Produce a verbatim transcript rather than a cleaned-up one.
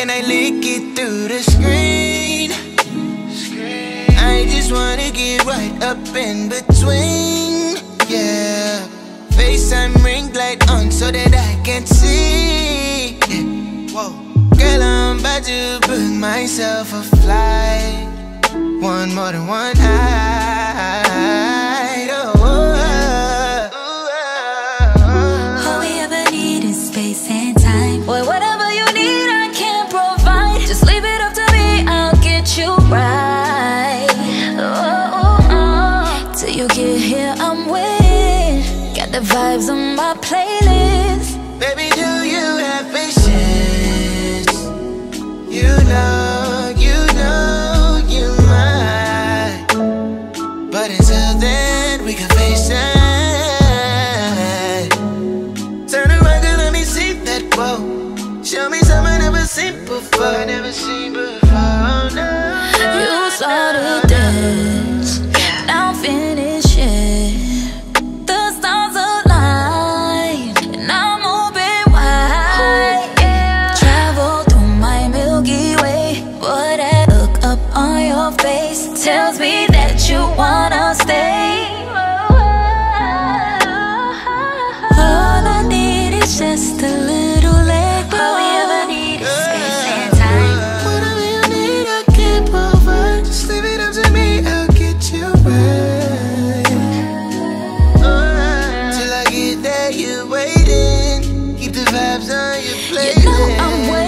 can I lick it through the screen? I just wanna get right up in between. Yeah, FaceTime ring light on so that I can see. Yeah. Whoa. Girl, I'm about to book myself a flight. One more than one night. Oh, oh, oh, oh. All we ever need is space and time. Boy, whatever you need, I can provide. Just leave it up to me, I'll get you right. Oh, oh, oh. Till you get here, I'm waiting. Got the vibes on my playlist. Baby, do you have patience? You know, you know you might. But until then, we can face it. Turn around, girl, let me see that whoa. Show me something I never seen before. Never seen before, no. You saw the dance, now finish it. The stars align, and I'm open wide. Travel through my Milky Way. Boy, that look up on your face tells me that you wanna stay. All I need is just a little leg. All we ever need is space and time. Whatever you need, I can provide. Just leave it up to me, I'll get you right. Till I get there, you're waiting. Keep the vibes on your playlist. You know I'm waiting.